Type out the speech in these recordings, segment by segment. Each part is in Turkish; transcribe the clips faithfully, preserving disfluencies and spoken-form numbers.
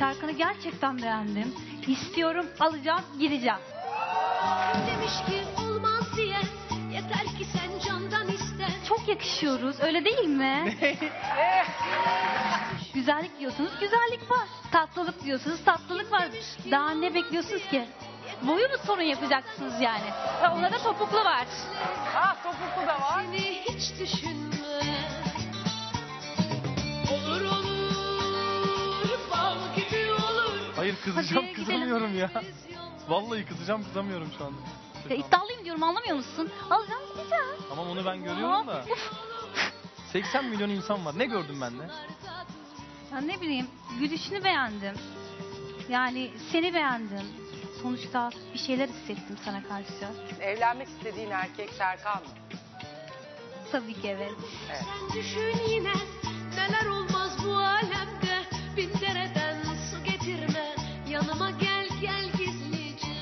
Serkan'ı gerçekten beğendim. İstiyorum, alacağım, gideceğim. Demiş ki olmaz diye, yeter ki sen candan iste. Çok yakışıyoruz, öyle değil mi? Güzellik diyorsunuz, güzellik var. Tatlılık diyorsunuz, tatlılık var. Daha ne bekliyorsunuz ki? Boyu mu sorun yapacaksınız yani? Ve ona da topuklu var. Ha, topuklu da var. Seni hiç düşünme. Olur olur, bal gibi olur. Hayır kızacağım, Hadi kızamıyorum ya. Vallahi kızacağım, kızamıyorum şu anda. Ya iddialıyım diyorum, anlamıyor musun? Alacağım, gideceğim. Tamam, onu ben görüyorum da. seksen milyon insan var. Ne gördüm ben de? Ya ne bileyim, gülüşünü beğendim. Yani seni beğendim. Sonuçta bir şeyler hissettim sana karşı. Evlenmek istediğin erkek Serkan mı? Tabii ki evet. Evet. Sen düşün yine, neler olmaz bu alemde. Bin dereden su getirme, yanıma gel gel gizlice.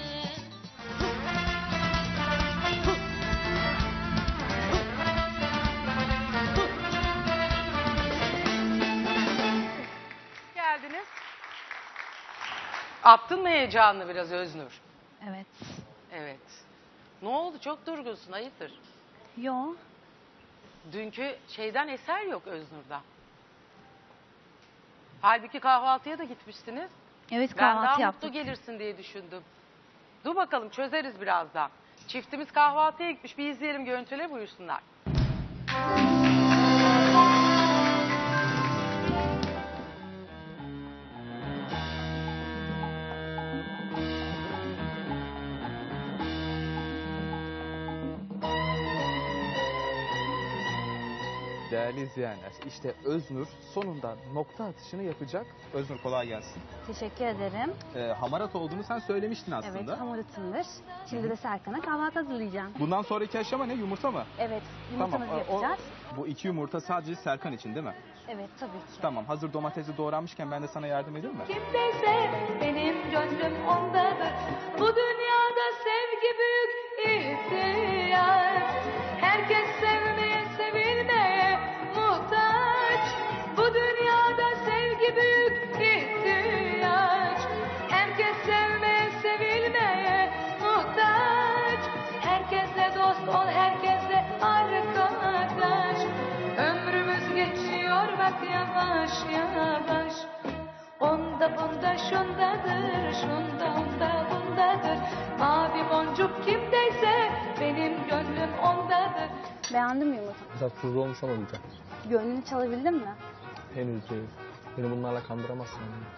Geldiniz. Attın mı heyecanlı biraz Öznur? Evet. Evet. Ne oldu? Çok durgunsun. Hayırdır? Yo. Dünkü şeyden eser yok Öznur'da. Halbuki kahvaltıya da gitmiştiniz. Evet, Ben daha kahvaltı yaptık. mutlu gelirsin diye düşündüm. Dur bakalım, çözeriz birazdan. Çiftimiz kahvaltıya gitmiş. Bir izleyelim, görüntüle buyursunlar. Değerli izleyenler, işte Öznur sonunda nokta atışını yapacak. Öznur kolay gelsin. Teşekkür ederim. Ee, hamarat olduğunu sen söylemiştin aslında. Evet, hamuratımdır. Şimdi de Serkan'a kahvaltı hazırlayacağım. Bundan sonraki aşama ne? Yumurta mı? Evet, yumurtamızı o- yapacağız. bu iki yumurta sadece Serkan için değil mi? Evet, tabii ki. Tamam, hazır domatesi doğranmışken ben de sana yardım edeyim mi? Kimdeyse benim gönlüm ondadır. Bu dünyada sevgi büyük ihtiyaç. Herkes sevmeye, sevilmeye muhtaç. Bu dünyada sevgi büyük ihtiyaç. Herkes sevmeye, sevilmeye muhtaç. Herkesle dost ol, herkesle arkadaş. Ömrümüz geçiyor bak yavaş yavaş. Onda bunda şundadır, şunda onda bundadır. Mavi boncuk kimdeyse benim gönlüm ondadır. Beğendim yumurtamı. Biraz tuzlu olmuş ama güzel. Gönlünü çalabildin mi? Henüz değil. Beni bunlarla kandıramazsın.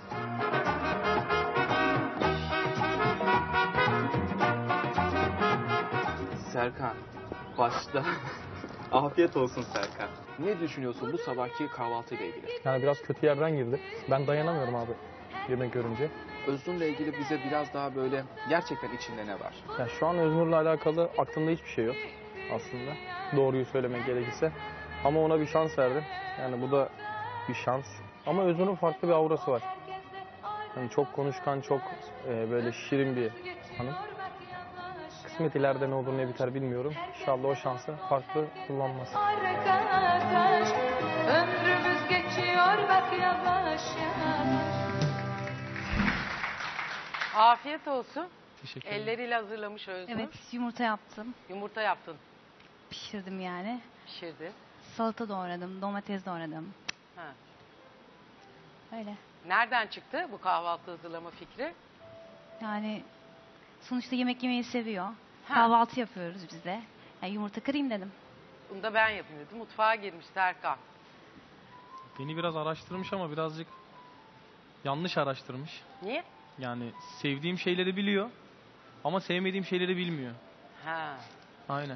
Serkan, başta afiyet olsun Serkan. Ne düşünüyorsun bu sabahki kahvaltıyla ilgili? Yani biraz kötü yerden girdi. Ben dayanamıyorum abi yemek görünce. Öznur'la ilgili bize biraz daha böyle gerçekten içinde ne var? Ya şu an Öznur'la alakalı aklımda hiçbir şey yok aslında. Doğruyu söylemek gerekirse. Ama ona bir şans verdim. Yani bu da bir şans. Ama Öznur'un farklı bir aurası var. Yani çok konuşkan, çok e, böyle şirin bir hanım. Kısmet ileride ne olur ne biter bilmiyorum. İnşallah o şansı farklı kullanmaz. Arkadaş, ömrümüz geçiyor bak yavaş yavaş. Afiyet olsun. Teşekkür ederim. Elleriyle hazırlamış Öznur. Evet, yumurta yaptım. Yumurta yaptın. Pişirdim yani. Pişirdi. Salata doğradım, domates doğradım. Ha. Öyle. Nereden çıktı bu kahvaltı hazırlama fikri? Yani sonuçta yemek yemeyi seviyor. Ha. Kahvaltı yapıyoruz biz de. Yani yumurta kırayım dedim. Bunu da ben yapayım dedim. Mutfağa girmiş Serkan. Beni biraz araştırmış ama birazcık yanlış araştırmış. Niye? Yani sevdiğim şeyleri biliyor ama sevmediğim şeyleri bilmiyor. Ha. Aynen.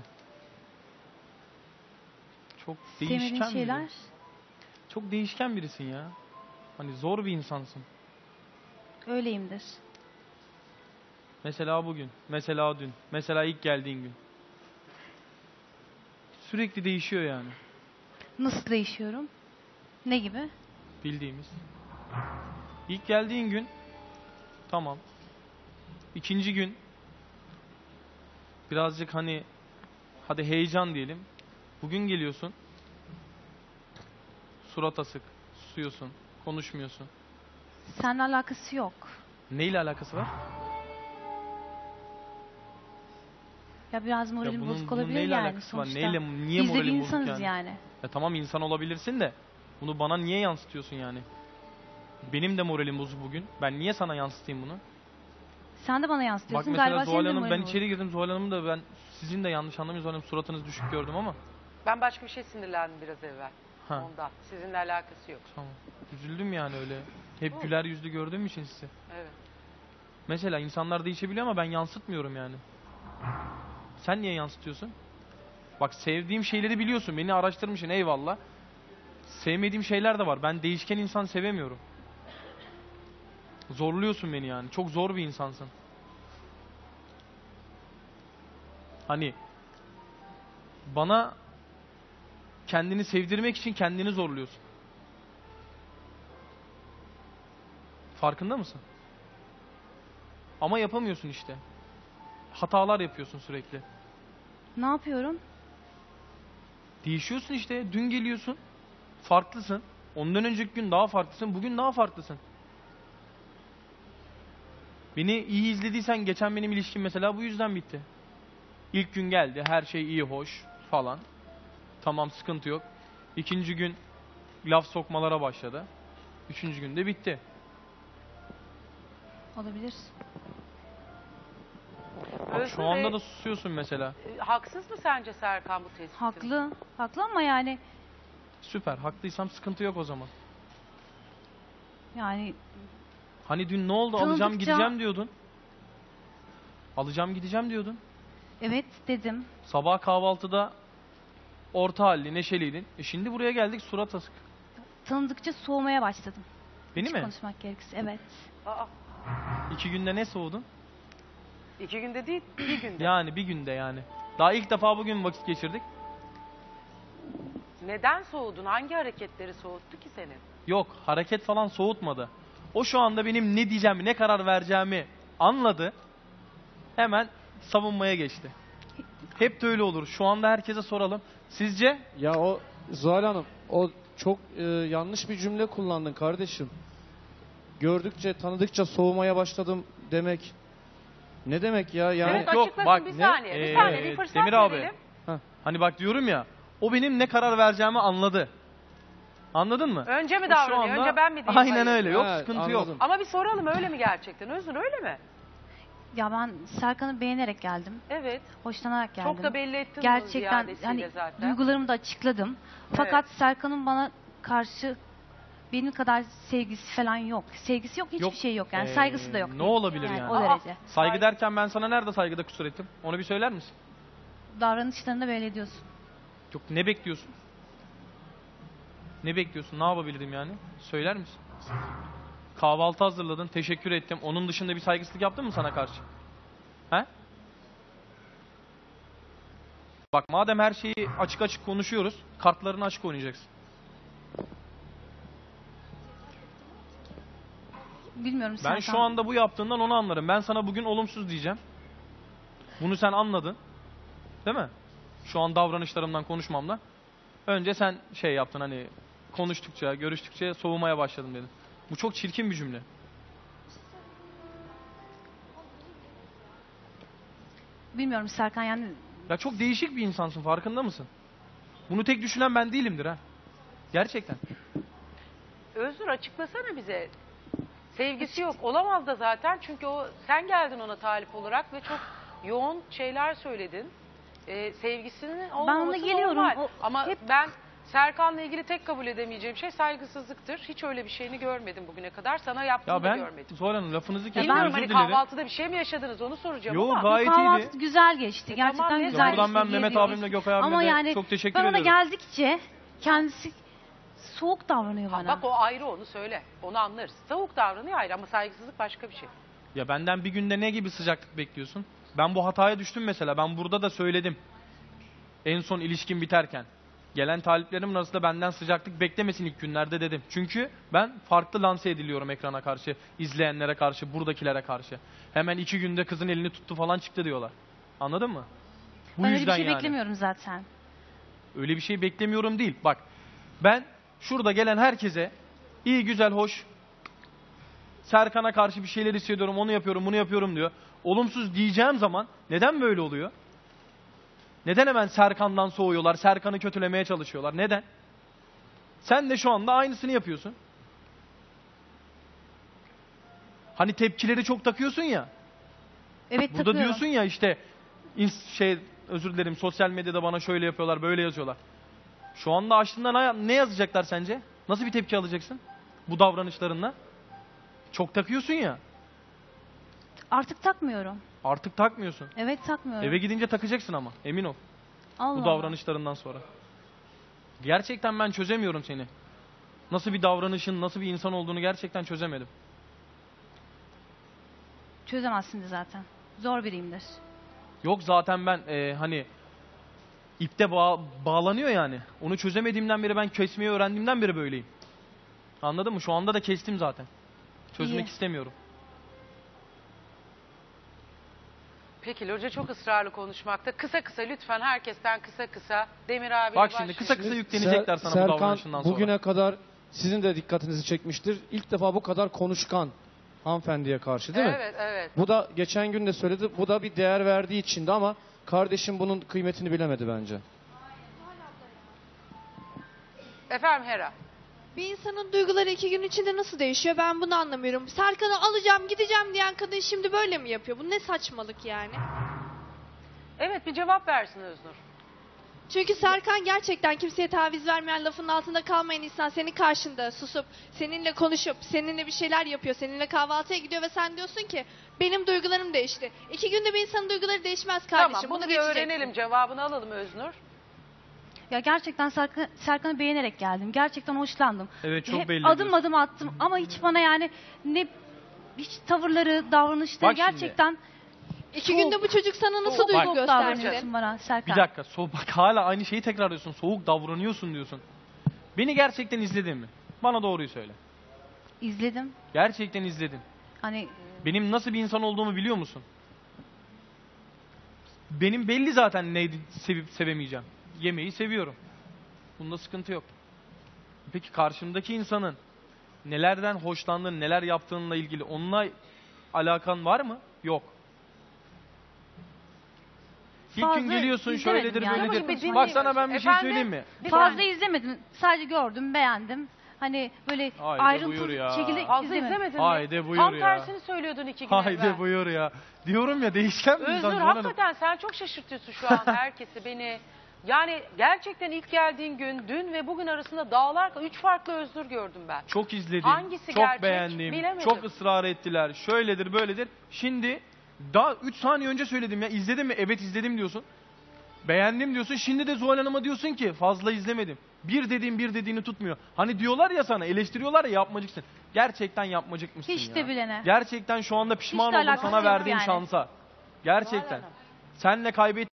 Çok Sevmediğin değişken şeyler. biri. Çok değişken birisin ya. Hani zor bir insansın. Öyleyimdir. Mesela bugün, mesela dün, mesela ilk geldiğin gün. Sürekli değişiyor yani. Nasıl değişiyorum? Ne gibi? Bildiğimiz. İlk geldiğin gün tamam. İkinci gün birazcık hani hadi heyecan diyelim. Bugün geliyorsun. Surat asık, susuyorsun, konuşmuyorsun. Seninle alakası yok. Neyle alakası var? Ya biraz Ya moralim bunun, bozuk bunun olabilir neyle yani alakası var? sonuçta. Neyle, niye Biz de bir moralin bozuk insanız yani? yani. Ya tamam insan olabilirsin de bunu bana niye yansıtıyorsun yani? Benim de moralim bozuk bugün. Ben niye sana yansıtayım bunu? Sen de bana Bak yansıtıyorsun. mesela Galiba Zuhal senin de Hanım, ben moralin bozuk. içeri girdim Zuhal Hanım da ben sizin de yanlış anlamayın Zuhal Hanım, suratınız düşük gördüm ama. Ben başka bir şey sinirlendim biraz evvel. Ha. Ondan. Sizinle alakası yok. Tamam. Üzüldüm yani öyle. Hep güler yüzlü gördüğüm için sizi. Evet. Mesela insanlar değişebiliyor ama ben yansıtmıyorum yani. Sen niye yansıtıyorsun? Bak sevdiğim şeyleri biliyorsun. Beni araştırmışsın eyvallah. Sevmediğim şeyler de var. Ben değişken insan sevemiyorum. Zorluyorsun beni yani. Çok zor bir insansın. Hani bana kendini sevdirmek için kendini zorluyorsun. Farkında mısın? Ama yapamıyorsun işte. Hatalar yapıyorsun sürekli. Ne yapıyorum? Değişiyorsun işte. Dün geliyorsun. Farklısın. Ondan önceki gün daha farklısın. Bugün daha farklısın. Beni iyi izlediysen geçen benim ilişkim mesela bu yüzden bitti. İlk gün geldi. Her şey iyi, hoş falan. Tamam, sıkıntı yok. İkinci gün laf sokmalara başladı. Üçüncü günde bitti. Olabilir. Bak, Özgür şu anda Bey, da susuyorsun mesela. e, haksız mı sence Serkan bu tespitin? Haklı. Haklı ama yani Süper. Haklıysam sıkıntı yok o zaman. yani Hani dün ne oldu? Alacağım Tanıdıkça- gideceğim diyordun. Alacağım gideceğim diyordun. evet dedim. Sabah kahvaltıda orta halli, neşeliydin. E şimdi buraya geldik surat asık. Tanıdıkça soğumaya başladım. Beni Açık mi? konuşmak gerekirse. Evet. Aa, İki günde ne soğudun? iki günde değil, bir günde. Yani bir günde yani. Daha ilk defa bugün vakit geçirdik. Neden soğudun? Hangi hareketleri soğuttu ki seni? Yok, hareket falan soğutmadı. O şu anda benim ne diyeceğimi, ne karar vereceğimi anladı. Hemen savunmaya geçti. Hep de öyle olur. Şu anda herkese soralım. Sizce? Ya o Zuhal Hanım, o çok e, yanlış bir cümle kullandın kardeşim. Gördükçe, tanıdıkça soğumaya başladım demek. Ne demek ya? Yani Evet, yok, açıklasın bak, bir ne? saniye. Bir Ee, saniye, bir fırsat Demir abi. verelim. Hani bak diyorum ya, o benim ne karar vereceğimi anladı. Anladın mı? Önce mi O şu davranıyor? anda- Önce ben mi diyeyim? Aynen hayır? öyle. Yok, Evet, sıkıntı anladım. yok. Ama bir soralım, öyle mi gerçekten? Özür öyle mi? Ya ben Serkan'ı beğenerek geldim. Evet. Hoşlanarak geldim. Çok da belli ettin bunu Gerçekten ziyadesiyle hani zaten. duygularımı da açıkladım. Fakat Serkan'ın bana karşı benim kadar sevgisi falan yok. Sevgisi yok, hiçbir Yok. şey yok yani. Ee, Saygısı da yok. ne olabilir yani? O Aa, derece. Saygı Saygı- derken ben sana nerede saygıda kusur ettim? Onu bir söyler misin? Davranışlarında böyle ediyorsun. Yok, ne bekliyorsun? Ne bekliyorsun? Ne yapabilirim yani? Söyler misin? Kahvaltı hazırladın, teşekkür ettim. Onun dışında bir saygısızlık yaptım mı sana karşı? He? Bak madem her şeyi açık açık konuşuyoruz, kartlarını açık oynayacaksın. Bilmiyorum Ben Serkan. şu anda bu yaptığından onu anlarım. Ben sana bugün olumsuz diyeceğim. Bunu sen anladın. Değil mi? Şu an davranışlarımdan, konuşmamla. Önce sen şey yaptın, hani konuştukça, görüştükçe soğumaya başladım dedin. Bu çok çirkin bir cümle. Bilmiyorum Serkan yani Ya çok değişik bir insansın, farkında mısın? Bunu tek düşünen ben değilimdir ha. Gerçekten. Özür açıklasana bize. Sevgisi yok. Olamaz da zaten çünkü o sen geldin ona talip olarak ve çok yoğun şeyler söyledin. Ee, sevgisinin olmaması geliyorum. normal. O- Ama hep- ben Serkan'la ilgili tek kabul edemeyeceğim şey saygısızlıktır. Hiç öyle bir şeyini görmedim bugüne kadar. Sana yaptığını Ya da ben görmedim. Zuhal Hanım lafınızı kestim, Bilmiyorum özür hani dilerim. kahvaltıda bir şey mi yaşadınız onu soracağım Yo, ama. gayet kahvaltı iyiydi. güzel geçti. E Gerçekten tamam, ne güzel güzel. Buradan geçti. ben Mehmet diyebiliriz. abimle Gökay abime Ama de yani çok teşekkür ben ona ediyorum. geldikçe kendisi soğuk davranıyor Ha, bana. bak o ayrı, onu söyle. Onu anlarız. Tavuk davranıyor ayrı ama saygısızlık başka bir şey. Ya benden bir günde ne gibi sıcaklık bekliyorsun? Ben bu hataya düştüm mesela. Ben burada da söyledim. En son ilişkim biterken. Gelen taliplerimin arasında benden sıcaklık beklemesin ilk günlerde dedim. Çünkü ben farklı lanse ediliyorum ekrana karşı, izleyenlere karşı, buradakilere karşı. Hemen iki günde kızın elini tuttu falan çıktı diyorlar. Anladın mı? Bu ben öyle bir yüzden şey yani. beklemiyorum zaten. Öyle bir şey beklemiyorum değil. Bak ben şurada gelen herkese iyi, güzel, hoş Serkan'a karşı bir şeyler hissediyorum, onu yapıyorum, bunu yapıyorum diyor. Olumsuz diyeceğim zaman neden böyle oluyor? Neden hemen Serkan'dan soğuyorlar, Serkan'ı kötülemeye çalışıyorlar? Neden? Sen de şu anda aynısını yapıyorsun. Hani tepkileri çok takıyorsun ya. Evet, Burada takıyorum. diyorsun ya işte ins- şey özür dilerim sosyal medyada bana şöyle yapıyorlar, böyle yazıyorlar. Şu anda açtığında ne- ne yazacaklar sence? Nasıl bir tepki alacaksın bu davranışlarınla? Çok takıyorsun ya. Artık takmıyorum. Artık takmıyorsun. Evet, takmıyorum. Eve gidince takacaksın ama emin ol. Allah Bu davranışlarından sonra. Gerçekten ben çözemiyorum seni. Nasıl bir davranışın, nasıl bir insan olduğunu gerçekten çözemedim. Allah. Çözemezsin de zaten. Zor biriyimdir. Yok zaten ben e, hani ipte bağ- bağlanıyor yani. Onu çözemediğimden beri ben kesmeyi öğrendiğimden beri böyleyim. Anladın mı? Şu anda da kestim zaten. Çözmek İyi. istemiyorum. Peki Loca çok ısrarlı konuşmakta. Kısa kısa lütfen herkesten kısa kısa Demir abiyle Bak şimdi başlayalım. kısa kısa yüklenecekler Ser- sana Serkan, bu davranışından sonra. bugüne kadar sizin de dikkatinizi çekmiştir. İlk defa bu kadar konuşkan hanımefendiye karşı değil mi? Evet, evet. Bu da geçen gün de söyledi. Bu da bir değer verdiği içindi ama kardeşim bunun kıymetini bilemedi bence. Efendim Hera. Bir insanın duyguları iki gün içinde nasıl değişiyor ben bunu anlamıyorum. Serkan'ı alacağım gideceğim diyen kadın şimdi böyle mi yapıyor? Bu ne saçmalık yani? Evet, bir cevap versin Öznur. Çünkü Serkan gerçekten kimseye taviz vermeyen, lafının altında kalmayan insan senin karşında susup, seninle konuşup, seninle bir şeyler yapıyor, seninle kahvaltıya gidiyor ve sen diyorsun ki benim duygularım değişti. İki günde bir insanın duyguları değişmez kardeşim. Tamam, bunu bir geçeceksin. öğrenelim. Cevabını alalım Öznur. Ya gerçekten Serkan, Serkan'ı beğenerek geldim. Gerçekten hoşlandım. Evet, çok Hep belli adım ediyorsun. adım attım ama hiç bana yani ne hiç tavırları, davranışları Bak şimdi. gerçekten İki günde bu çocuk sana nasıl soğuk duygu soğuk gösterdi? davranıyorsun bana Serkan. Bir dakika. So bak hala aynı şeyi tekrarlıyorsun. Soğuk davranıyorsun diyorsun. Beni gerçekten izledin mi? Bana doğruyu söyle. İzledim. Gerçekten izledin. Hani Benim nasıl bir insan olduğumu biliyor musun? Benim belli zaten neydi sevip sevemeyeceğim. Yemeği seviyorum. Bunda sıkıntı yok. Peki karşımdaki insanın nelerden hoşlandığın, neler yaptığınla ilgili onunla alakan var mı? Yok. İlk Fazla gün geliyorsun izlemedim şöyledir yani. böyledir. Ama bir dinleyin. Bak sana ben bir şey Efendim? söyleyeyim mi? Bir fazla saniye. izlemedim. Sadece gördüm, beğendim. Hani böyle Haydi ayrıntılı buyur ya. şekilde Fazla izlemedim. izlemedin mi? Haydi buyur Tam ya. tersini söylüyordun iki gün Haydi evvel. buyur ya. Diyorum ya değişken bir insan. Öznur Zuhal Hanım. hakikaten sen çok şaşırtıyorsun şu an herkesi, beni. Yani gerçekten ilk geldiğin gün, dün ve bugün arasında dağlar, üç farklı Öznur gördüm ben. Çok izledim. Hangisi çok gerçek beğendim. bilemedim. Çok ısrar ettiler. Şöyledir böyledir. Şimdi daha üç saniye önce söyledim ya. İzledin mi? Evet izledim diyorsun. Beğendim diyorsun. Şimdi de Zuhal Hanım'a diyorsun ki fazla izlemedim. Bir dediğin bir dediğini tutmuyor. Hani diyorlar ya sana, eleştiriyorlar ya, yapmacıksın. Gerçekten yapmacıkmışsın Hiç ya. de bilene. Gerçekten şu anda pişman Hiç de oldum alakası sana yok verdiğim yani. şansa. Gerçekten. Senle kaybet.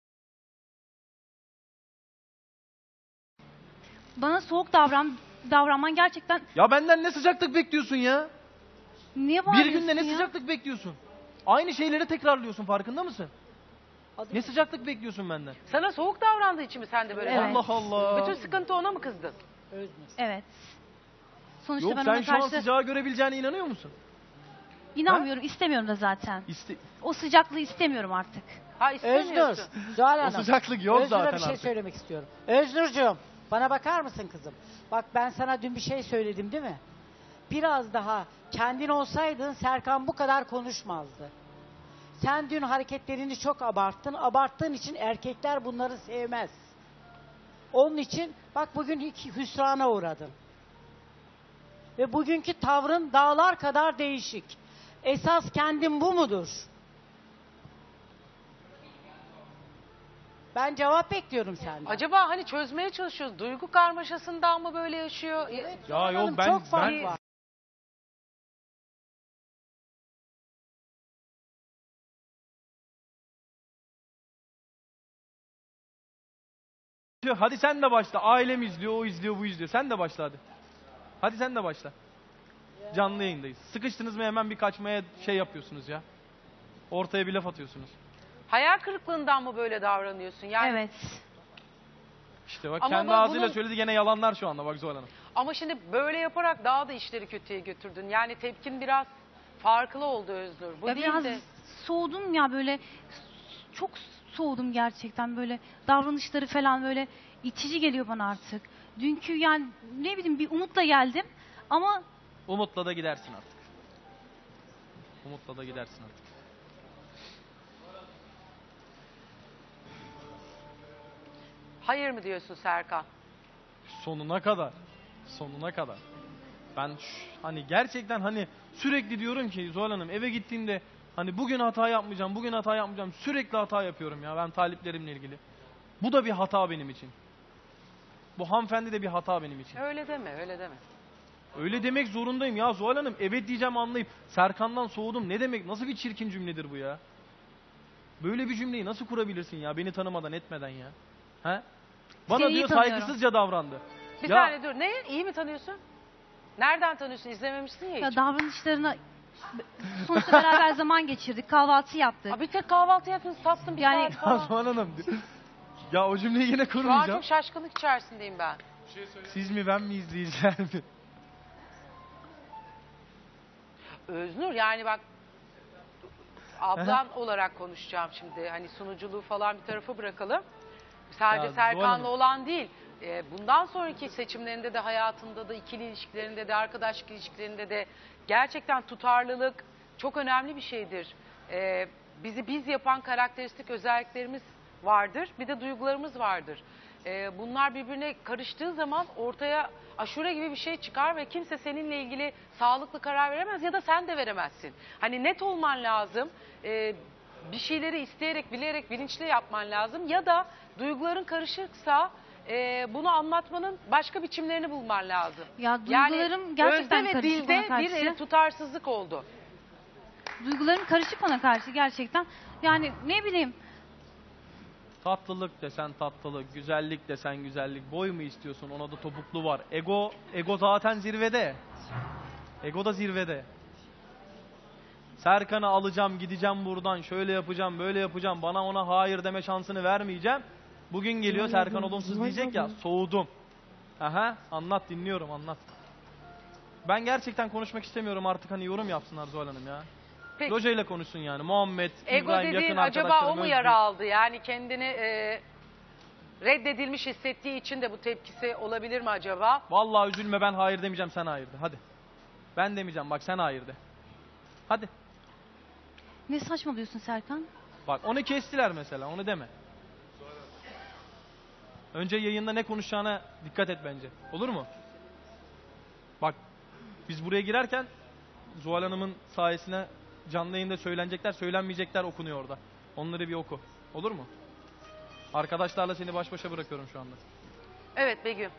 Bana soğuk davran davranman gerçekten Ya benden ne sıcaklık bekliyorsun ya? niye Bir bağırıyorsun günde ne ya? sıcaklık bekliyorsun? Aynı şeyleri tekrarlıyorsun, farkında mısın? Ne sıcaklık bekliyorsun benden? Sana soğuk davrandığı için mi sen de böyle Evet. Allah Allah. Bütün sıkıntı ona mı kızdın? Evet. Sonuçta Yok ben sen ona şu an karşı sıcağı görebileceğine inanıyor musun? inanmıyorum, istemiyorum da zaten. İste O sıcaklığı istemiyorum artık. Ha istemiyorsun. Öznur, Zuhal o Hanım. sıcaklık yok Öznur'a zaten bir şey artık. söylemek istiyorum. Öznur'cuğum, bana bakar mısın kızım? Bak ben sana dün bir şey söyledim değil mi? Biraz daha kendin olsaydın Serkan bu kadar konuşmazdı. Sen dün hareketlerini çok abarttın. Abarttığın için erkekler bunları sevmez. Onun için bak bugün iki hüsrana uğradın. Ve bugünkü tavrın dağlar kadar değişik. Esas kendin bu mudur? Ben cevap bekliyorum senden. Acaba hani çözmeye çalışıyoruz. Duygu karmaşasından mı böyle yaşıyor? Ya Zuhal yok Hanım, ben çok fark ben var. hadi sen de başla. Ailem izliyor, o izliyor, bu izliyor. Sen de başla hadi. Hadi sen de başla. Canlı yayındayız. Sıkıştınız mı hemen bir kaçmaya şey yapıyorsunuz ya. Ortaya bir laf atıyorsunuz. Hayal kırıklığından mı böyle davranıyorsun? Yani Evet. İşte bak Ama kendi bu- ağzıyla bunun- söyledi, gene yalanlar şu anda bak Zuhal Hanım. Ama şimdi böyle yaparak daha da işleri kötüye götürdün. Yani tepkin biraz farklı oldu Öznur. Bu Ya değil biraz de soğudum ya böyle çok soğudum gerçekten böyle davranışları falan böyle itici geliyor bana artık. Dünkü yani ne bileyim bir umutla geldim ama Umutla da gidersin artık. Umutla da gidersin artık. hayır mı diyorsun Serkan? Sonuna kadar. Sonuna kadar. Ben ş- hani gerçekten hani sürekli diyorum ki Zuhal Hanım eve gittiğimde hani bugün hata yapmayacağım, bugün hata yapmayacağım. Sürekli hata yapıyorum ya ben taliplerimle ilgili. Bu da bir hata benim için. Bu hanımefendi de bir hata benim için. Öyle deme, öyle deme. Öyle demek zorundayım ya Zuhal Hanım. Evet diyeceğim anlayıp Serkan'dan soğudum. Ne demek? Nasıl bir çirkin cümledir bu ya? Böyle bir cümleyi nasıl kurabilirsin ya beni tanımadan etmeden ya? He? Bana Seni iyi diyor tanıyorum. saygısızca davrandı. Bir Ya- saniye dur. Ne? İyi mi tanıyorsun? Nereden tanıyorsun? İzlememişsin ya hiç. ya davranışlarına sonuçta beraber zaman geçirdik, kahvaltı yaptık. Aa, bir tek kahvaltı yaptın, sattın bir Yani- saat Ya falan. Zuhal Hanım. Ya o cümleyi yine Şu an kurmayacağım. çok şaşkınlık içerisindeyim ben. Siz mi ben mi izleyeceğim mi? Öznur yani bak ablan olarak konuşacağım şimdi. Hani sunuculuğu falan bir tarafa bırakalım. Sadece Ya, Zuhal Serkan'la Hanım. olan değil. Ee, bundan sonraki seçimlerinde de hayatında da ikili ilişkilerinde de arkadaşlık ilişkilerinde de gerçekten tutarlılık çok önemli bir şeydir. Ee, bizi biz yapan karakteristik özelliklerimiz vardır. Bir de duygularımız vardır. Ee, bunlar birbirine karıştığı zaman ortaya aşure gibi bir şey çıkar ve kimse seninle ilgili sağlıklı karar veremez ya da sen de veremezsin. Hani net olman lazım. Ee, bir şeyleri isteyerek, bilerek, bilinçli yapman lazım ya da duyguların karışıksa e, bunu anlatmanın başka biçimlerini bulman lazım. Ya duygularım gerçekten özde ve karışık dilde bana karşı. bir e, tutarsızlık oldu. Duygularım karışık bana karşı gerçekten. Yani ne bileyim Tatlılık desen tatlılık, güzellik desen güzellik. Boy mu istiyorsun? Ona da topuklu var. Ego, ego zaten zirvede. Ego da zirvede. Serkan'ı alacağım, gideceğim buradan, şöyle yapacağım, böyle yapacağım. Bana ona hayır deme şansını vermeyeceğim. Bugün geliyor Serkan olumsuz diyecek ya, soğudum. Aha, anlat dinliyorum, anlat. Ben gerçekten konuşmak istemiyorum artık, hani yorum yapsınlar Zuhal Hanım ya. Peki. Loca ile konuşsun yani. Muhammed, Ego İbrahim, dediğin yakın acaba o arkadaşlarım, mu Özgür. yara aldı? Yani kendini e, reddedilmiş hissettiği için de bu tepkisi olabilir mi acaba? Vallahi üzülme, ben hayır demeyeceğim, sen hayır de. Hadi. Ben demeyeceğim, bak sen hayır de. Hadi. ne saçmalıyorsun Serkan? Bak onu kestiler mesela, onu deme. Önce yayında ne konuşacağına dikkat et bence. Olur mu? Bak biz buraya girerken Zuhal Hanım'ın sayesine canlı yayında söylenecekler, söylenmeyecekler okunuyor orada. Onları bir oku. Olur mu? Arkadaşlarla seni baş başa bırakıyorum şu anda. Evet Begüm.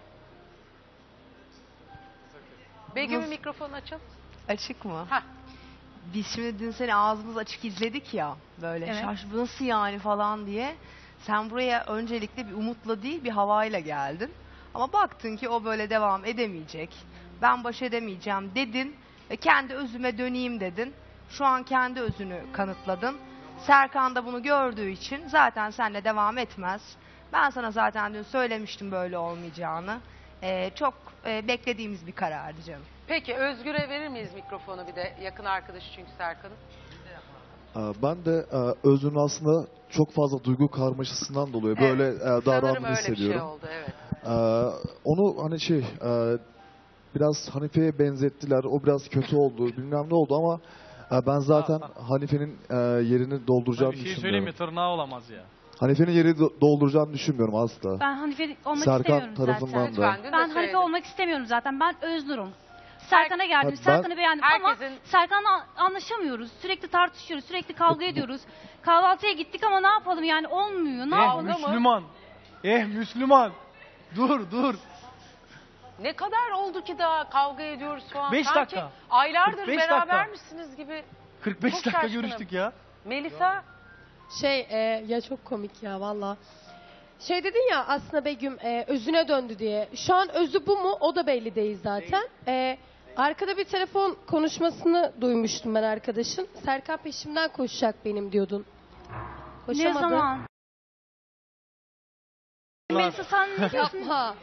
Begüm'ün mikrofonu açın. Açık mı? Heh. Biz şimdi dün seni ağzımız açık izledik ya. Böyle Evet. şaş bu nasıl yani falan diye. Sen buraya öncelikle bir umutla değil bir havayla geldin. Ama baktın ki o böyle devam edemeyecek. Ben baş edemeyeceğim dedin. Ve kendi özüme döneyim dedin. Şu an kendi özünü kanıtladın. Serkan da bunu gördüğü için zaten seninle devam etmez. Ben sana zaten dün söylemiştim böyle olmayacağını. Ee, çok e, beklediğimiz bir karardı canım. Peki Özgür'e verir miyiz mikrofonu bir de? Yakın arkadaşı çünkü Serkan'ın. Ee, Ben de e, Özgür'ün aslında çok fazla duygu karmaşasından dolayı Evet, böyle e, Sanırım davrandığını öyle bir şey hissediyorum. oldu evet. Ee, Onu hani şey e, biraz Hanife'ye benzettiler. O biraz kötü oldu. Bilmem ne oldu ama e, ben zaten Hanife'nin e, yerini dolduracağını Bir şey söyleyeyim düşünmüyorum. mi? Tırnağı olamaz ya. Hanife'nin yerini do- dolduracağını düşünmüyorum asla. Ben Hanife olmak Serkan istemiyorum tarafından zaten. da. Lütfen dün de Ben Hanife söyledim. olmak istemiyorum zaten. Ben Öznur'um. Serkan'a geldim. Ha, ben- Serkan'ı beğendim Herkesin- ama Serkan'la anlaşamıyoruz. Sürekli tartışıyoruz. Sürekli kavga ediyoruz. Kahvaltıya gittik ama ne yapalım yani olmuyor. Ne Eh yapalım? mı? Müslüman. Eh Müslüman. Dur dur. Ne kadar oldu ki daha kavga ediyoruz falan. Beş Sanki dakika. aylardır kırk beş berabermişsiniz gibi. kırk beş Çok dakika şaşkınım. görüştük ya. Melisa Şey e, ya çok komik ya valla. Şey dedin ya aslında Begüm e, özüne döndü diye. Şu an özü bu mu o da belli değil zaten. E, arkada bir telefon konuşmasını duymuştum ben arkadaşın. Serkan peşimden koşacak benim diyordun. Ne Koşamadı. zaman? Melisa sen ne diyorsun? Yapma.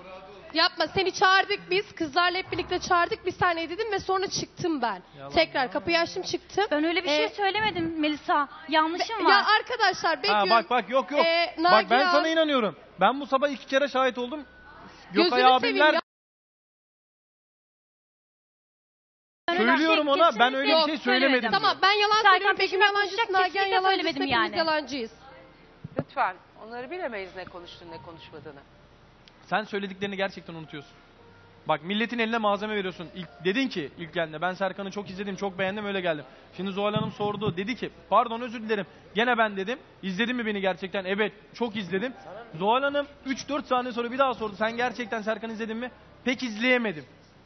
Yapma, seni çağırdık biz. Kızlarla hep birlikte çağırdık. Bir saniye dedim ve sonra çıktım ben. Yalan. Tekrar kapıyı açtım çıktım. Ben öyle bir şey Ee, söylemedim Melisa. Yanlışım var. Ya arkadaşlar Begüm... Ha, bak bak yok yok. e, Bak ben Nagihan- sana inanıyorum. Ben bu sabah iki kere şahit oldum. Gökay Gözünü abimler seveyim ya. söylüyorum Öyle bir şey ona ben öyle bir kesinlikle şey yok, söylemedim. Tamam ben yalan Serkan söylüyorum. Begüm peşime yalancısı, konuşacak, Nagihan kesinlikle yalancısı. söylemedim Hepimiz yani. yalancıyız. Lütfen. Onları bilemeyiz ne konuştuğunu ne konuşmadığını. Sen söylediklerini gerçekten unutuyorsun. Bak milletin eline malzeme veriyorsun. İlk, dedin ki ilk geldiğinde ben Serkan'ı çok izledim, çok beğendim öyle geldim. Şimdi Zuhal Hanım sordu. Dedi ki pardon özür dilerim. Gene ben dedim. İzledin mi beni gerçekten? Evet çok izledim. Zuhal Hanım üç dört saniye sonra bir daha sordu. Sen gerçekten Serkan'ı izledin mi? Pek izleyemedim.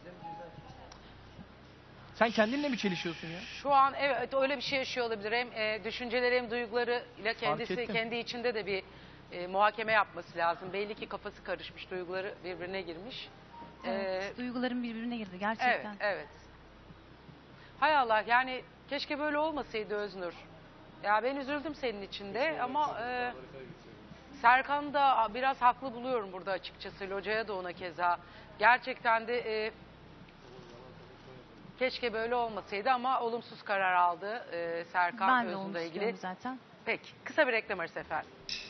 Sen kendinle mi çelişiyorsun ya? Şu an evet öyle bir şey yaşıyor olabilir. Hem e, düşünceleri hem duygularıyla kendisi ettim. kendi içinde de bir e, muhakeme yapması lazım. Belli ki kafası karışmış, duyguları birbirine girmiş. Evet, Ee, duygularım birbirine girdi evet, gerçekten. evet. Hay Allah yani keşke böyle olmasaydı Öznur. Ya ben üzüldüm senin için de ama e, Serkan da biraz haklı buluyorum burada açıkçası. Locaya da ona keza. Gerçekten de e, keşke böyle olmasaydı ama olumsuz karar aldı e, Serkan Ben de Öznur'la onu ilgili. istiyorum zaten. Peki kısa bir reklam arası efendim.